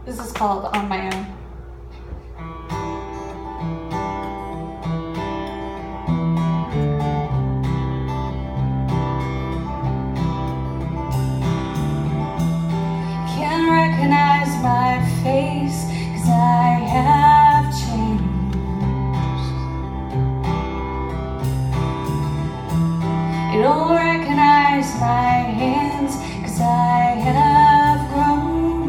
This is called On My Own. Can't recognize my face, 'cause I have changed. You don't recognize my hands, 'cause I have grown.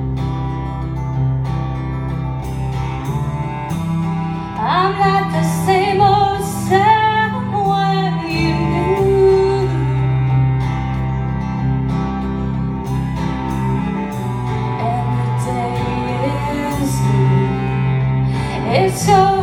I'm not the same old someone you knew. And the day is new. It's so